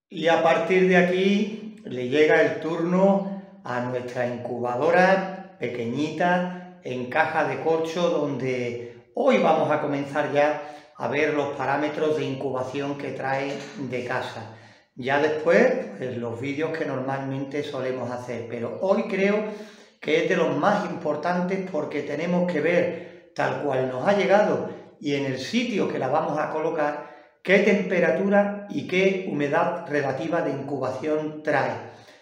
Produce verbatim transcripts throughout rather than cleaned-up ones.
Y a partir de aquí le llega el turno a nuestra incubadora pequeñita en caja de corcho, donde hoy vamos a comenzar ya a ver los parámetros de incubación que trae de casa. Ya después, pues, los vídeos que normalmente solemos hacer, pero hoy creo que es de los más importantes porque tenemos que ver, tal cual nos ha llegado y en el sitio que la vamos a colocar, qué temperatura y qué humedad relativa de incubación trae,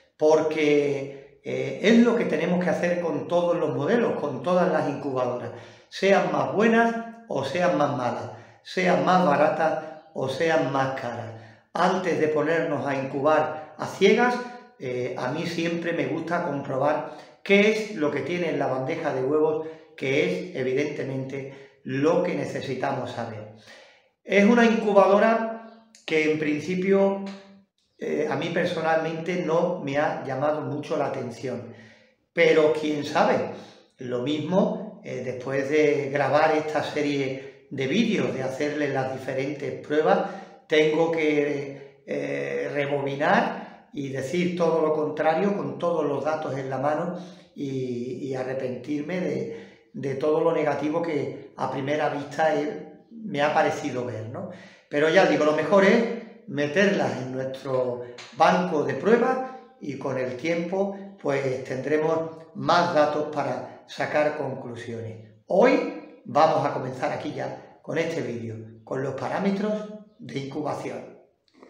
porque eh, es lo que tenemos que hacer con todos los modelos, con todas las incubadoras, sean más buenas o sean más malas, sean más baratas o sean más caras. Antes de ponernos a incubar a ciegas, eh, a mí siempre me gusta comprobar qué es lo que tiene en la bandeja de huevos, que es evidentemente lo que necesitamos saber. Es una incubadora que en principio eh, a mí personalmente no me ha llamado mucho la atención, pero quién sabe, lo mismo eh, después de grabar esta serie de vídeos, de hacerle las diferentes pruebas, tengo que eh, rebobinar y decir todo lo contrario con todos los datos en la mano y, y arrepentirme de, de todo lo negativo que a primera vista es, me ha parecido ver, ¿no? Pero ya digo, lo mejor es meterlas en nuestro banco de pruebas y con el tiempo pues tendremos más datos para sacar conclusiones. Hoy vamos a comenzar aquí ya con este vídeo, con los parámetros de incubación.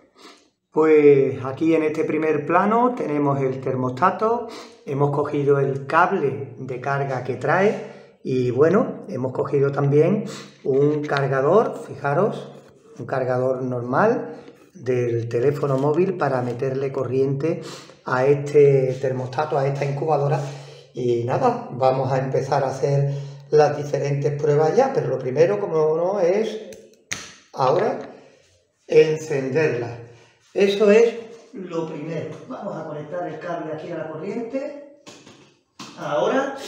Pues aquí en este primer plano tenemos el termostato, hemos cogido el cable de carga que trae. Y bueno, hemos cogido también un cargador, fijaros, un cargador normal del teléfono móvil para meterle corriente a este termostato, a esta incubadora. Y nada, vamos a empezar a hacer las diferentes pruebas ya, pero lo primero, como no, es ahora encenderla. Eso es lo primero. Vamos a conectar el cable aquí a la corriente. Ahora...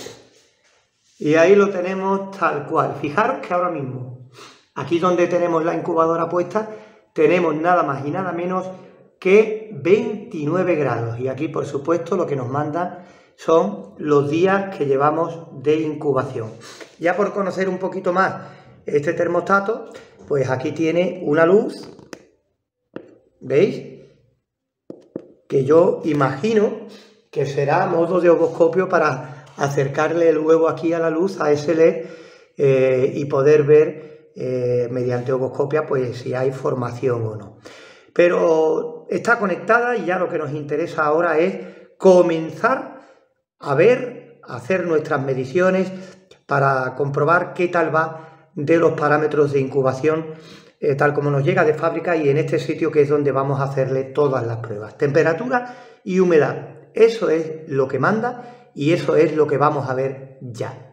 Y ahí lo tenemos tal cual. Fijaros que ahora mismo, aquí donde tenemos la incubadora puesta, tenemos nada más y nada menos que veintinueve grados. Y aquí, por supuesto, lo que nos manda son los días que llevamos de incubación. Ya por conocer un poquito más este termostato, pues aquí tiene una luz, ¿veis? Que yo imagino que será a modo de oscopio para acercarle el huevo aquí a la luz, a ese L E D, eh, y poder ver eh, mediante ovoscopia pues si hay formación o no. Pero está conectada y ya lo que nos interesa ahora es comenzar a ver, a hacer nuestras mediciones para comprobar qué tal va de los parámetros de incubación eh, tal como nos llega de fábrica y en este sitio que es donde vamos a hacerle todas las pruebas. Temperatura y humedad, eso es lo que manda. Y eso es lo que vamos a ver ya.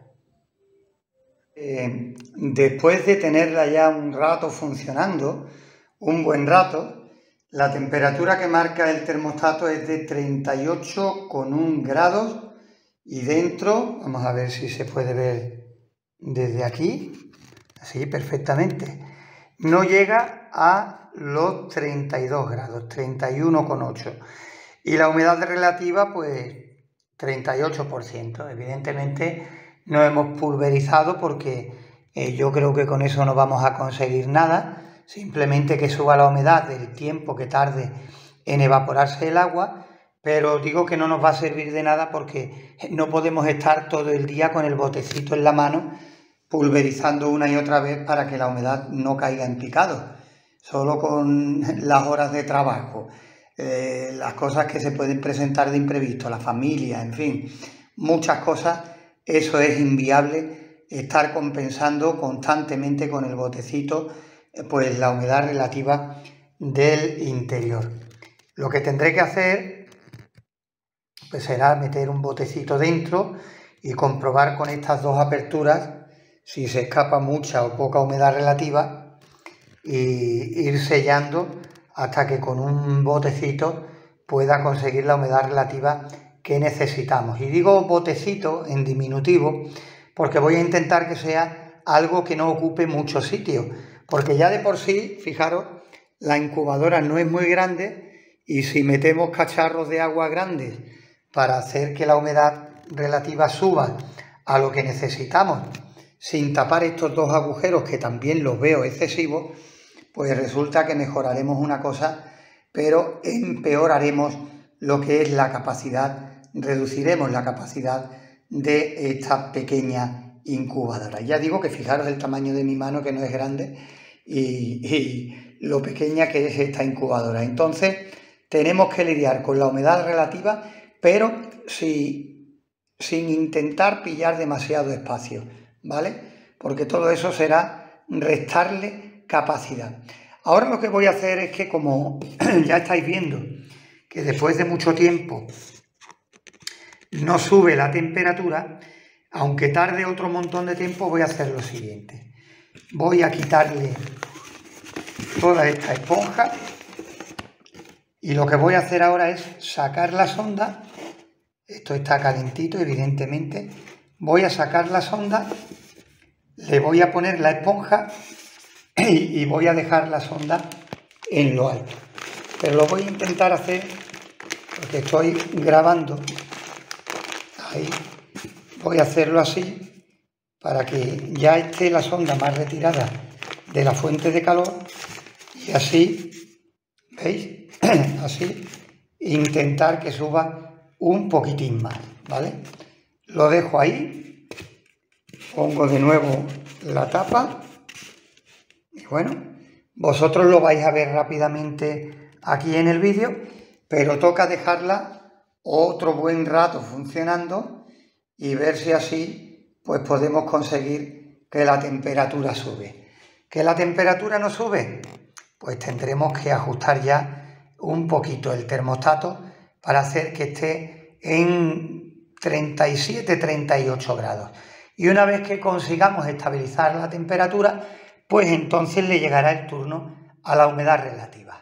Eh, después de tenerla ya un rato funcionando, un buen rato, la temperatura que marca el termostato es de treinta y ocho coma uno grados y dentro, vamos a ver si se puede ver desde aquí, así perfectamente, no llega a los treinta y dos grados, treinta y uno coma ocho. Y la humedad relativa, pues treinta y ocho por ciento. Evidentemente no hemos pulverizado porque eh, yo creo que con eso no vamos a conseguir nada, simplemente que suba la humedad del tiempo que tarde en evaporarse el agua, pero digo que no nos va a servir de nada porque no podemos estar todo el día con el botecito en la mano pulverizando una y otra vez para que la humedad no caiga en picado, solo con las horas de trabajo. Eh, las cosas que se pueden presentar de imprevisto, la familia, en fin, muchas cosas, eso es inviable, estar compensando constantemente con el botecito pues la humedad relativa del interior. Lo que tendré que hacer pues será meter un botecito dentro y comprobar con estas dos aperturas si se escapa mucha o poca humedad relativa y ir sellando hasta que con un botecito pueda conseguir la humedad relativa que necesitamos. Y digo botecito en diminutivo porque voy a intentar que sea algo que no ocupe mucho sitio, porque ya de por sí, fijaros, la incubadora no es muy grande Y si metemos cacharros de agua grandes para hacer que la humedad relativa suba a lo que necesitamos, sin tapar estos dos agujeros que también los veo excesivos, pues resulta que mejoraremos una cosa, pero empeoraremos lo que es la capacidad, reduciremos la capacidad de esta pequeña incubadora. Ya digo que fijaros el tamaño de mi mano, que no es grande, y, y lo pequeña que es esta incubadora. Entonces tenemos que lidiar con la humedad relativa, pero si, sin intentar pillar demasiado espacio, ¿vale? Porque todo eso será restarle capacidad. Ahora lo que voy a hacer es que, como ya estáis viendo que después de mucho tiempo no sube la temperatura, aunque tarde otro montón de tiempo, voy a hacer lo siguiente. Voy a quitarle toda esta esponja y lo que voy a hacer ahora es sacar la sonda. Esto está calentito, evidentemente. Voy a sacar la sonda, le voy a poner la esponja y, y voy a dejar la sonda en lo alto. Pero lo voy a intentar hacer porque estoy grabando. Ahí voy a hacerlo así para que ya esté la sonda más retirada de la fuente de calor y así, ¿veis? Así, intentar que suba un poquitín más, ¿vale? Lo dejo ahí, pongo de nuevo la tapa y bueno, vosotros lo vais a ver rápidamente aquí en el vídeo, pero toca dejarla otro buen rato funcionando y ver si así pues podemos conseguir que la temperatura sube. ¿Que la temperatura no sube? Pues tendremos que ajustar ya un poquito el termostato para hacer que esté en treinta y siete a treinta y ocho grados. Y una vez que consigamos estabilizar la temperatura, pues entonces le llegará el turno a la humedad relativa.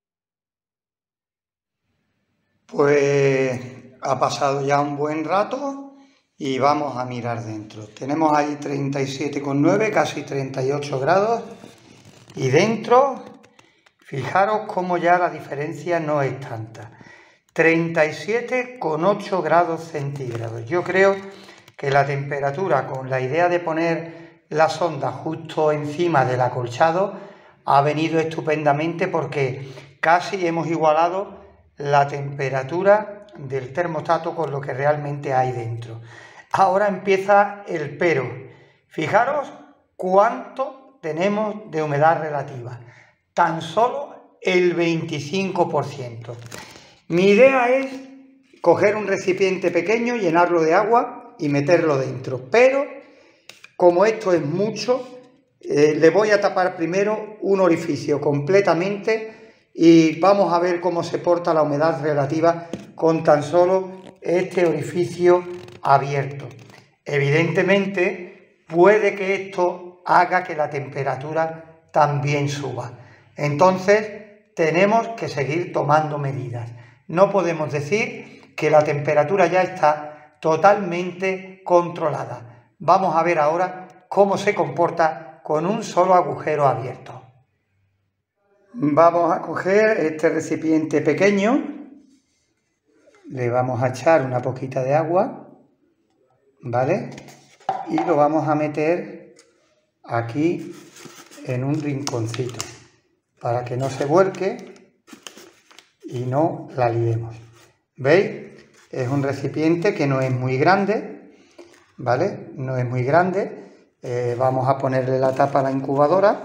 Pues ha pasado ya un buen rato y vamos a mirar dentro. Tenemos ahí treinta y siete coma nueve, casi treinta y ocho grados. Y dentro, fijaros cómo ya la diferencia no es tanta. treinta y siete coma ocho grados centígrados. Yo creo que la temperatura, con la idea de poner la sonda justo encima del acolchado, ha venido estupendamente porque casi hemos igualado la temperatura del termostato con lo que realmente hay dentro. Ahora empieza el pero. Fijaros cuánto tenemos de humedad relativa. Tan solo el veinticinco por ciento. Mi idea es coger un recipiente pequeño, llenarlo de agua y meterlo dentro. Pero como esto es mucho, eh, le voy a tapar primero un orificio completamente y vamos a ver cómo se porta la humedad relativa con tan solo este orificio abierto. Evidentemente puede que esto haga que la temperatura también suba. Entonces tenemos que seguir tomando medidas. No podemos decir que la temperatura ya está totalmente controlada. Vamos a ver ahora cómo se comporta con un solo agujero abierto. Vamos a coger este recipiente pequeño, le vamos a echar una poquita de agua, ¿vale? Y lo vamos a meter aquí en un rinconcito para que no se vuelque y no la liemos. ¿Veis? Es un recipiente que no es muy grande, ¿vale? No es muy grande. Eh, vamos a ponerle la tapa a la incubadora.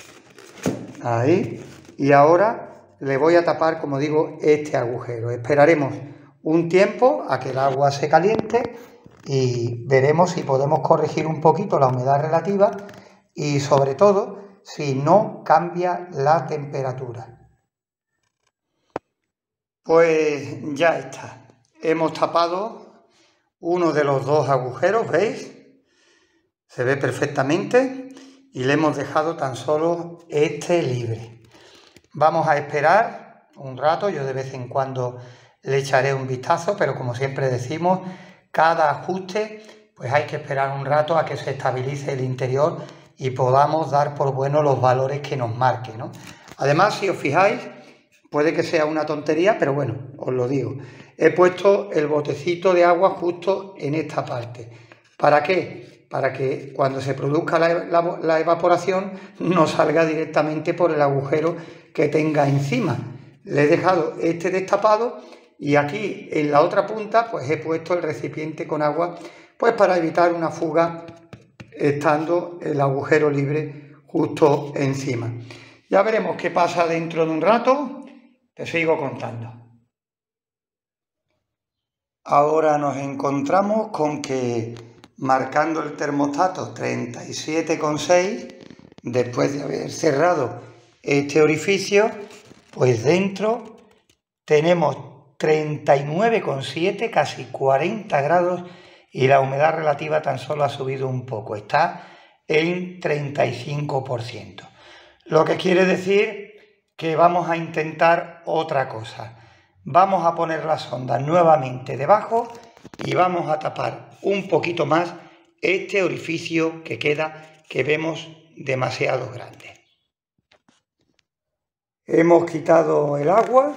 Ahí. Y ahora le voy a tapar, como digo, este agujero. Esperaremos un tiempo a que el agua se caliente y veremos si podemos corregir un poquito la humedad relativa y, sobre todo, si no cambia la temperatura. Pues ya está. Hemos tapado uno de los dos agujeros, ¿veis? Se ve perfectamente y le hemos dejado tan solo este libre. Vamos a esperar un rato, yo de vez en cuando le echaré un vistazo, pero como siempre decimos, cada ajuste pues hay que esperar un rato a que se estabilice el interior y podamos dar por bueno los valores que nos marque, ¿no? Además, si os fijáis, puede que sea una tontería, pero bueno, os lo digo. He puesto el botecito de agua justo en esta parte. ¿Para qué? Para que cuando se produzca la, la, la evaporación no salga directamente por el agujero que tenga encima. Le he dejado este destapado y aquí en la otra punta pues he puesto el recipiente con agua pues para evitar una fuga estando el agujero libre justo encima. Ya veremos qué pasa dentro de un rato, te sigo contando. Ahora nos encontramos con que marcando el termostato treinta y siete coma seis, después de haber cerrado este orificio, pues dentro tenemos treinta y nueve coma siete, casi cuarenta grados, y la humedad relativa tan solo ha subido un poco, está en treinta y cinco por ciento. Lo que quiere decir que vamos a intentar otra cosa. Vamos a poner la sonda nuevamente debajo y vamos a tapar un poquito más este orificio que queda, que vemos demasiado grande. Hemos quitado el agua,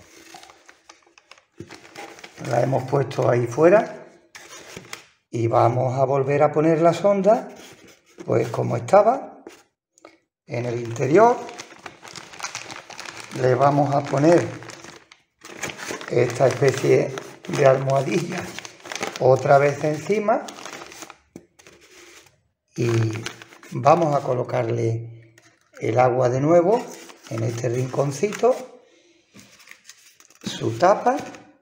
la hemos puesto ahí fuera y vamos a volver a poner la sonda pues como estaba en el interior. Le vamos a poner esta especie de almohadilla otra vez encima y vamos a colocarle el agua de nuevo en este rinconcito, su tapa.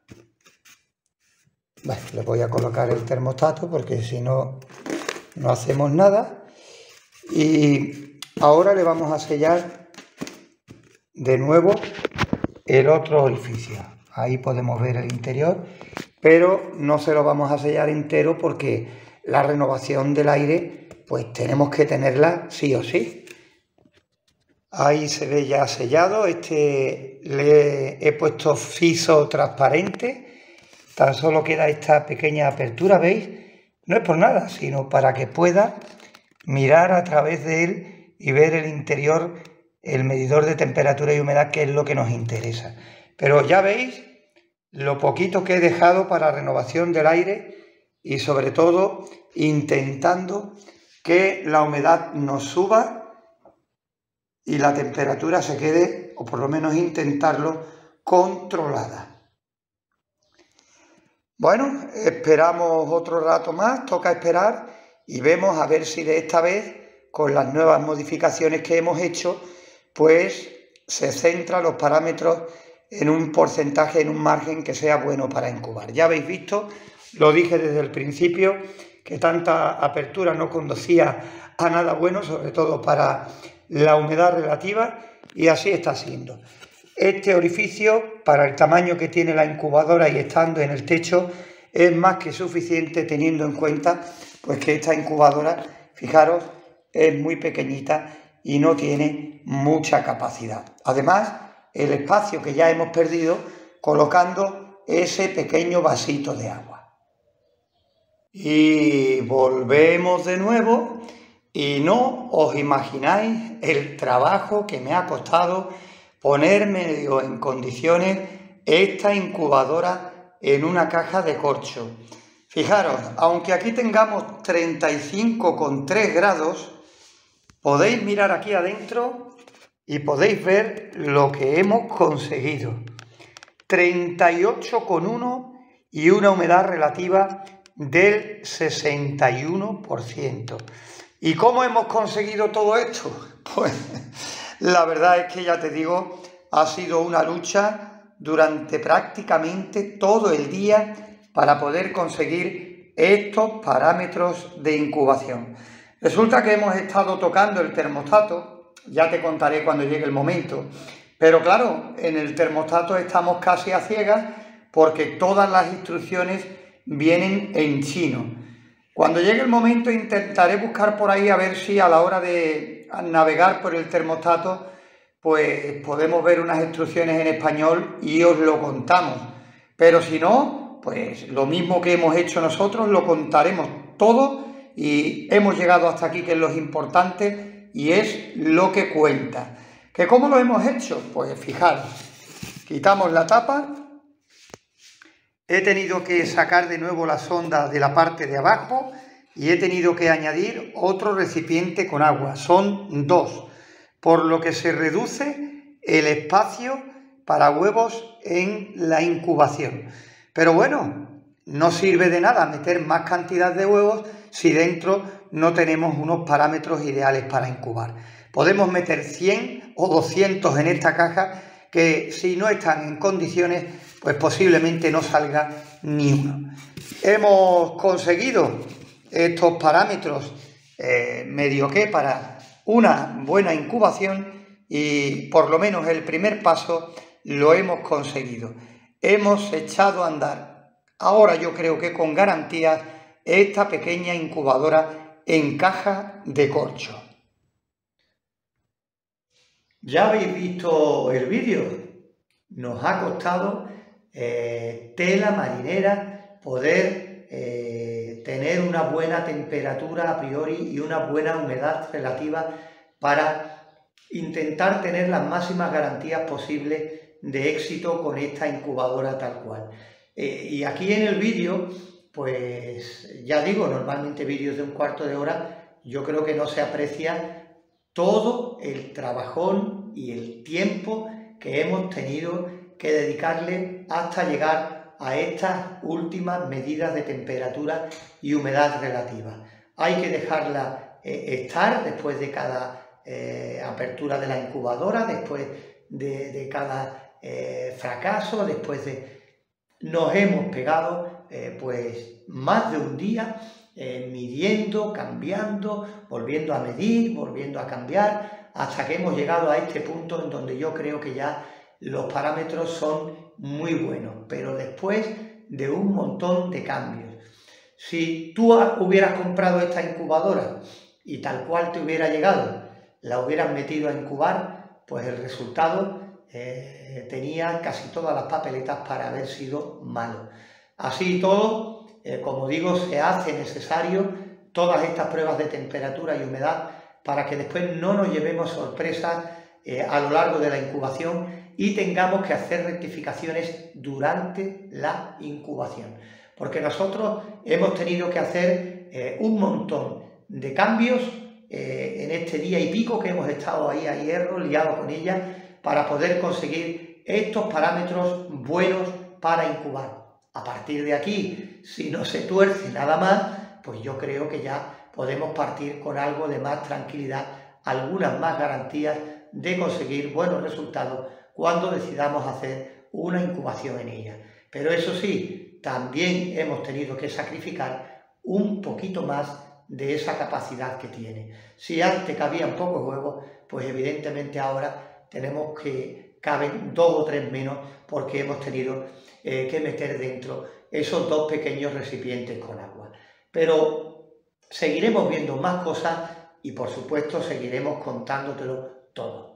Bueno, le voy a colocar el termostato porque si no, no hacemos nada. Y ahora le vamos a sellar de nuevo el otro orificio. Ahí podemos ver el interior, pero no se lo vamos a sellar entero porque la renovación del aire, pues tenemos que tenerla sí o sí. Ahí se ve ya sellado. Este le he puesto friso transparente. Tan solo queda esta pequeña apertura, ¿veis? No es por nada, sino para que pueda mirar a través de él y ver el interior, el medidor de temperatura y humedad, que es lo que nos interesa. Pero ya veis lo poquito que he dejado para renovación del aire y sobre todo intentando que la humedad nos suba y la temperatura se quede, o por lo menos intentarlo, controlada. Bueno, esperamos otro rato más, toca esperar y vemos a ver si de esta vez, con las nuevas modificaciones que hemos hecho, pues se centran los parámetros en un porcentaje, en un margen que sea bueno para incubar. Ya habéis visto, lo dije desde el principio, que tanta apertura no conducía a nada bueno, sobre todo para la humedad relativa, y así está siendo. Este orificio, para el tamaño que tiene la incubadora y estando en el techo, es más que suficiente, teniendo en cuenta pues que esta incubadora, fijaros, es muy pequeñita y no tiene mucha capacidad. Además, el espacio que ya hemos perdido colocando ese pequeño vasito de agua. Y volvemos de nuevo y no os imagináis el trabajo que me ha costado ponerme en condiciones esta incubadora en una caja de corcho. Fijaros, aunque aquí tengamos treinta y cinco coma tres grados, podéis mirar aquí adentro y podéis ver lo que hemos conseguido. treinta y ocho coma uno y una humedad relativa del sesenta y uno por ciento. ¿Y cómo hemos conseguido todo esto? Pues la verdad es que ya te digo, ha sido una lucha durante prácticamente todo el día para poder conseguir estos parámetros de incubación. Resulta que hemos estado tocando el termostato, ya te contaré cuando llegue el momento, pero claro, en el termostato estamos casi a ciegas porque todas las instrucciones vienen en chino. Cuando llegue el momento intentaré buscar por ahí a ver si a la hora de navegar por el termostato pues podemos ver unas instrucciones en español y os lo contamos. Pero si no, pues lo mismo que hemos hecho nosotros, lo contaremos todo y hemos llegado hasta aquí, que es lo importante y es lo que cuenta. ¿Que cómo lo hemos hecho? Pues fijaros, Quitamos la tapa. He tenido que sacar de nuevo la sonda de la parte de abajo y he tenido que añadir otro recipiente con agua. Son dos, por lo que se reduce el espacio para huevos en la incubación. Pero bueno, no sirve de nada meter más cantidad de huevos si dentro no tenemos unos parámetros ideales para incubar. Podemos meter cien o doscientos en esta caja que si no están en condiciones, pues posiblemente no salga ni uno. Hemos conseguido estos parámetros eh, medio que para una buena incubación y por lo menos el primer paso lo hemos conseguido. Hemos echado a andar, ahora yo creo que con garantías, esta pequeña incubadora en caja de corcho. Ya habéis visto el vídeo, nos ha costado eh, tela marinera poder eh, tener una buena temperatura a priori y una buena humedad relativa para intentar tener las máximas garantías posibles de éxito con esta incubadora tal cual. Eh, y aquí en el vídeo, pues ya digo, normalmente vídeos de un cuarto de hora, yo creo que no se aprecia todo el trabajón y el tiempo que hemos tenido que dedicarle hasta llegar a estas últimas medidas de temperatura y humedad relativa. Hay que dejarla eh, estar después de cada eh, apertura de la incubadora, después de, de cada eh, fracaso, después de... Nos hemos pegado eh, pues más de un día Eh, midiendo, cambiando, volviendo a medir, volviendo a cambiar, hasta que hemos llegado a este punto en donde yo creo que ya los parámetros son muy buenos, pero después de un montón de cambios. Si tú hubieras comprado esta incubadora y tal cual te hubiera llegado, la hubieras metido a incubar, pues el resultado eh, tenía casi todas las papeletas para haber sido malo. Así y todo, Eh, como digo, se hace necesario todas estas pruebas de temperatura y humedad para que después no nos llevemos sorpresas eh, a lo largo de la incubación y tengamos que hacer rectificaciones durante la incubación. Porque nosotros hemos tenido que hacer eh, un montón de cambios eh, en este día y pico que hemos estado ahí a hierro, liados con ella, para poder conseguir estos parámetros buenos para incubar. A partir de aquí, si no se tuerce nada más, pues yo creo que ya podemos partir con algo de más tranquilidad, algunas más garantías de conseguir buenos resultados cuando decidamos hacer una incubación en ella. Pero eso sí, también hemos tenido que sacrificar un poquito más de esa capacidad que tiene. Si antes cabían pocos huevos, pues evidentemente ahora tenemos que caben dos o tres menos porque hemos tenido eh, que meter dentro esos dos pequeños recipientes con agua. Pero seguiremos viendo más cosas y por supuesto seguiremos contándotelo todo.